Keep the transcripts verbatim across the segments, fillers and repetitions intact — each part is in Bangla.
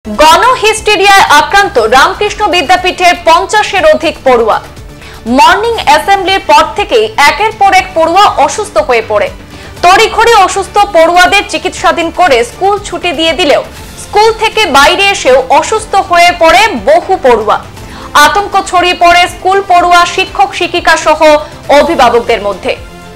গণহিস্টেরিয়ায় আক্রান্ত রামকৃষ্ণ বিদ্যাপীঠের পঞ্চাশের অধিক পড়ুয়া। মর্নিং অ্যাসেম্বলির পর থেকেই একের পর এক পড়ুয়া অসুস্থ হয়ে পড়ে। তড়িঘড়ি অসুস্থ পড়ুয়াদের চিকিৎসাধীন করে স্কুল ছুটি দিয়ে দিলেও স্কুল থেকে বাইরে এসেও অসুস্থ হয়ে পড়ে বহু পড়ুয়া। আতঙ্ক ছড়িয়ে পড়ে স্কুল পড়ুয়া, শিক্ষক শিক্ষিকা সহ অভিভাবকদের মধ্যে।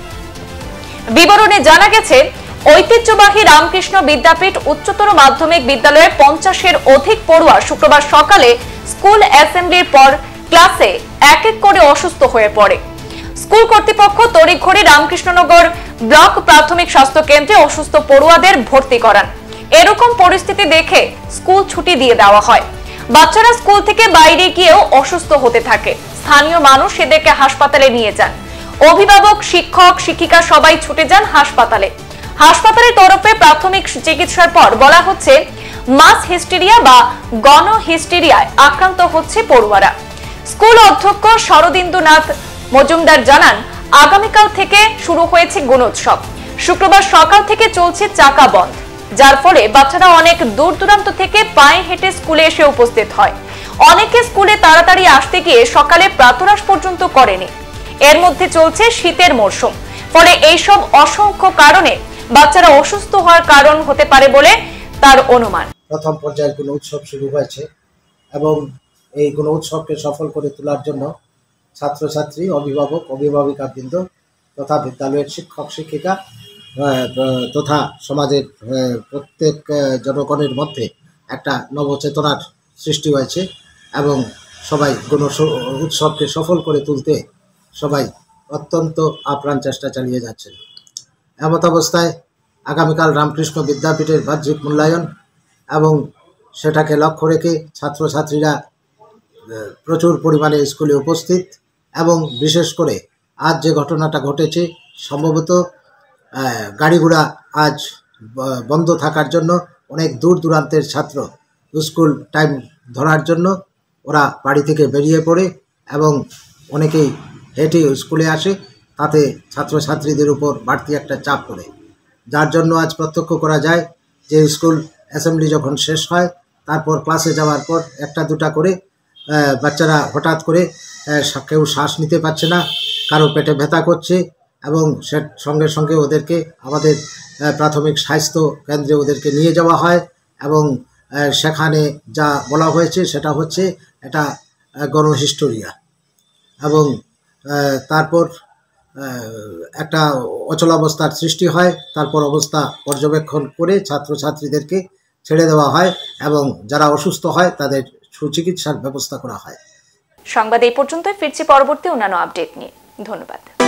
বিবরণে জানা গেছে, ঐতিহ্যবাহী রামকৃষ্ণ বিদ্যাপীঠ উচ্চতর মাধ্যমিক বিদ্যালয়ের পঞ্চাশের অধিক পড়ুয়া শুক্রবার সকালে স্কুল অ্যাসেম্বলির পর ক্লাসে এক এক করে অসুস্থ হয়ে পড়ে। স্কুল কর্তৃপক্ষ তড়িঘড়ি রামকৃষ্ণনগর ব্লক প্রাথমিক স্বাস্থ্য কেন্দ্রে অসুস্থ পড়ুয়াদের ভর্তি করান। এরকম পরিস্থিতি দেখে স্কুল ছুটি দিয়ে দেওয়া হয়। বাচ্চারা স্কুল থেকে বাইরে গিয়েও অসুস্থ হতে থাকে। স্থানীয় মানুষ এদেরকে হাসপাতালে নিয়ে যান। অভিভাবক, শিক্ষক শিক্ষিকা সবাই ছুটে যান হাসপাতালে। হাসপাতালের তরফে প্রাথমিক চিকিৎসার পর বলা হচ্ছে, মাস হিস্টেরিয়া বা গণ হিস্টেরিয়ায় আক্রান্ত হচ্ছে পড়ুয়ারা। স্কুল অধ্যক্ষ শরদিন্দুনাথ মজুমদার জানান, আগামীকাল থেকে শুরু হয়েছে গুণোৎসব। শুক্রবার সকাল থেকে চলছে চাকা বন্ধ, যার ফলে বাচ্চারা অনেক দূর দূরান্ত থেকে পায়ে হেঁটে স্কুলে এসে উপস্থিত হয়। অনেকে স্কুলে তাড়াতাড়ি আসতে গিয়ে সকালে প্রাতরাশ পর্যন্ত করেনি। এর মধ্যে চলছে শীতের মরশুম, ফলে এইসব অসংখ্য কারণে বাচ্চারা অসুস্থ হওয়ার কারণ হতে পারে বলে তার অনুমান। প্রথম পর্যায়ের কোনো উৎসব শুরু হয়েছে এবং এই কোনো উৎসবকে সফল করে তোলার জন্য ছাত্রছাত্রী, অভিভাবক, অভিভাবিকাবৃন্দ তথা বিদ্যালয়ের শিক্ষক শিক্ষিকা তথা সমাজের প্রত্যেক জনগণের মধ্যে একটা নবচেতনার সৃষ্টি হয়েছে এবং সবাই কোনো উৎসবকে সফল করে তুলতে সবাই অত্যন্ত আপ্রাণ চেষ্টা চালিয়ে যাচ্ছেন। এমত অবস্থায় আগামীকাল রামকৃষ্ণ বিদ্যাপীঠের বাহ্যিক মূল্যায়ন এবং সেটাকে লক্ষ্য রেখে ছাত্রছাত্রীরা প্রচুর পরিমাণে স্কুলে উপস্থিত এবং বিশেষ করে আজ যে ঘটনাটা ঘটেছে, সম্ভবত গাড়ি ঘোড়া আজ বন্ধ থাকার জন্য অনেক দূর দূরান্তের ছাত্র স্কুল টাইম ধরার জন্য ওরা বাড়ি থেকে বেরিয়ে পড়ে এবং অনেকেই হেঁটে স্কুলে আসে। তাতে ছাত্রছাত্রীদের উপর বাড়তি একটা চাপ পড়ে, যার জন্য আজ প্রত্যক্ষ করা যায় যে স্কুল অ্যাসেম্বলি যখন শেষ হয় তারপর ক্লাসে যাওয়ার পর একটা দুটা করে বাচ্চারা হঠাৎ করে কেউ শ্বাস নিতে পারছে না, কারো পেটে ব্যথা করছে এবং সে সঙ্গে সঙ্গে ওদেরকে আমাদের প্রাথমিক স্বাস্থ্য কেন্দ্রে ওদেরকে নিয়ে যাওয়া হয় এবং সেখানে যা বলা হয়েছে সেটা হচ্ছে এটা গণহিস্টেরিয়া এবং তারপর একটা অচলাবস্থার সৃষ্টি হয়। তারপর অবস্থা পর্যবেক্ষণ করে ছাত্রছাত্রীদেরকে ছেড়ে দেওয়া হয় এবং যারা অসুস্থ হয় তাদের সুচিকিৎসার ব্যবস্থা করা হয়। সংবাদ এই পর্যন্তই, ফিরছি পরবর্তী অন্যান্য আপডেট নিয়ে। ধন্যবাদ।